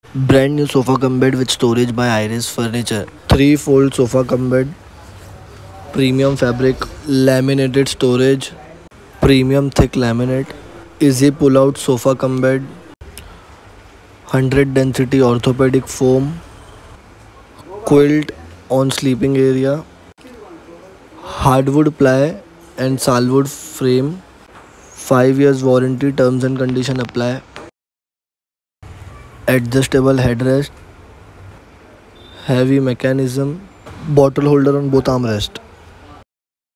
Brand new sofa cum bed with storage by Iris Furniture. 3-fold sofa cum bed. Premium fabric. Laminated storage. Premium thick laminate. Easy pull out sofa cum bed. 100 density orthopedic foam. Quilt on sleeping area. Hardwood ply and salwood frame. 5 years warranty, terms and condition apply. Adjustable headrest. Heavy mechanism. Bottle holder on both armrest.